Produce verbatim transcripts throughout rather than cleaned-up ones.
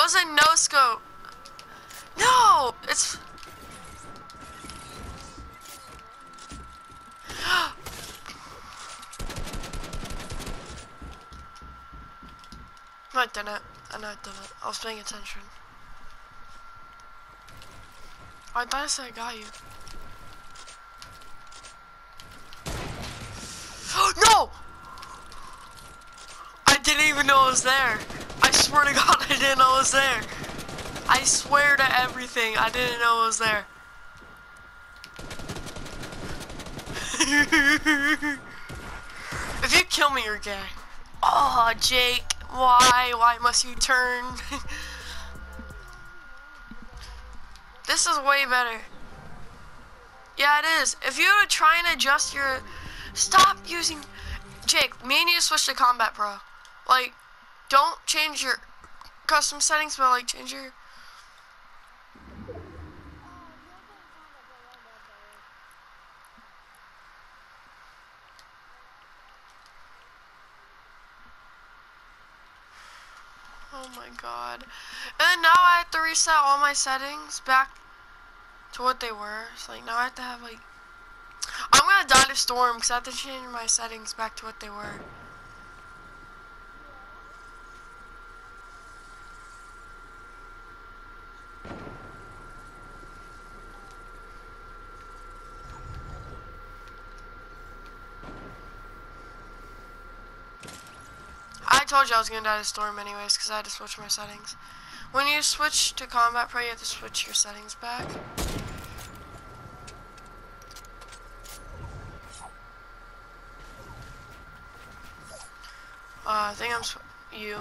was a no scope. No, it's. No, I didn't. I know I didn't. I was paying attention. Oh, I thought I said I got you. No! I didn't even know it was there. I swear to God, I didn't know it was there. I swear to everything, I didn't know it was there. If you kill me, you're gay. Oh, Jake, why? Why must you turn? This is way better. Yeah, it is. If you try and adjust your... Stop using... Jake, me and you switch to Combat Pro. Like, don't change your custom settings, but like, change your... Oh my God. And then now I have to reset all my settings back to what they were. So like, now I have to have like... I'm gonna die to Storm because I have to change my settings back to what they were. I told you I was gonna die to Storm anyways because I had to switch my settings. When you switch to Combat Pro, you have to switch your settings back. Uh, I think I'm sw you.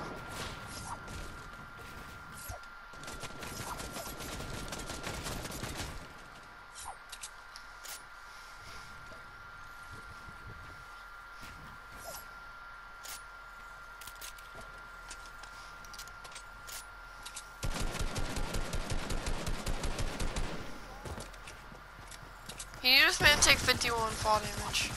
You just made take fifty-one fall damage.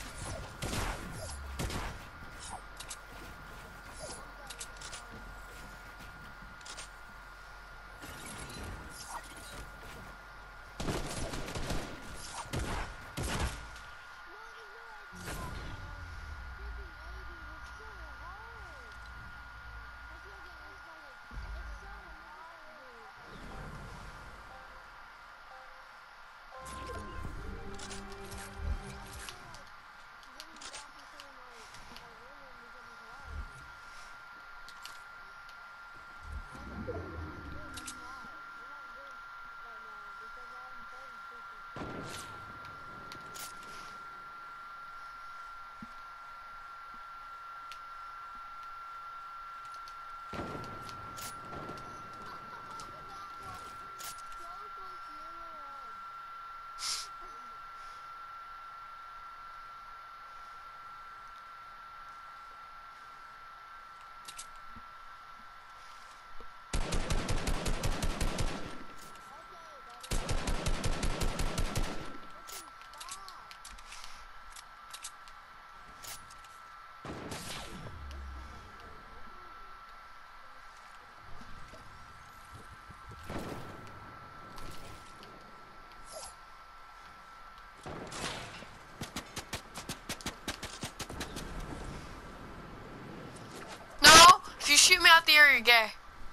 No, if you shoot me out the air, you're gay.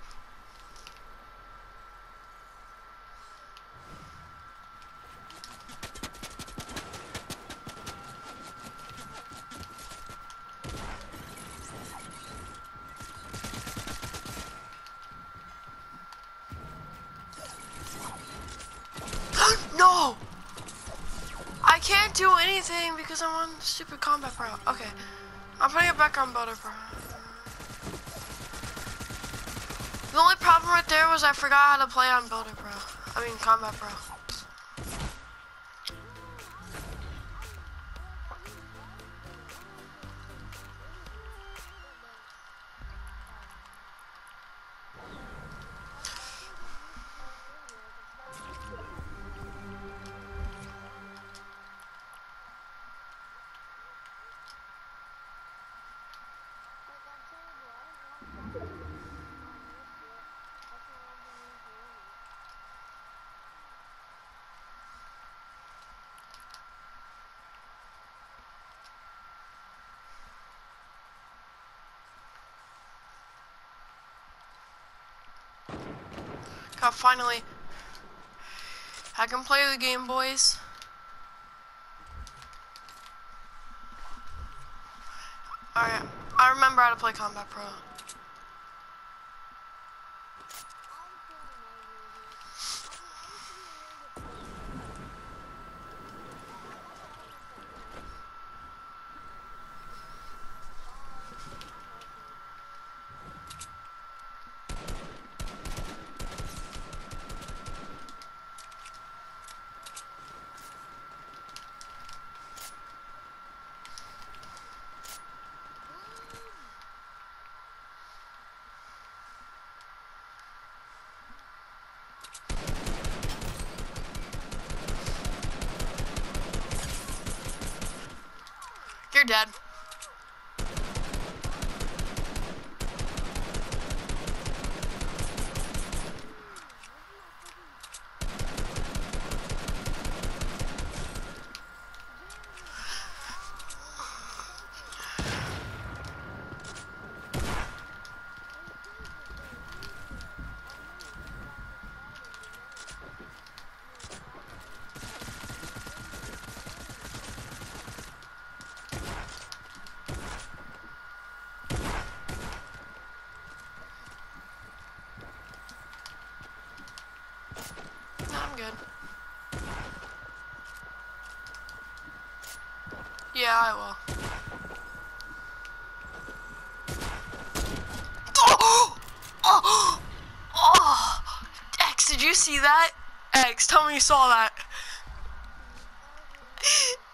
No! I can't do anything because I'm on stupid Combat Pro. Okay, I'm putting it back on Builder Pro. The only problem right there was I forgot how to play on Builder Pro. I mean Combat Pro. I finally, I can play the game, boys. Alright, I remember how to play Combat Pro. You're dead. I'm good. Yeah, I will. Oh! Oh! Oh! X, did you see that? X, tell me you saw that.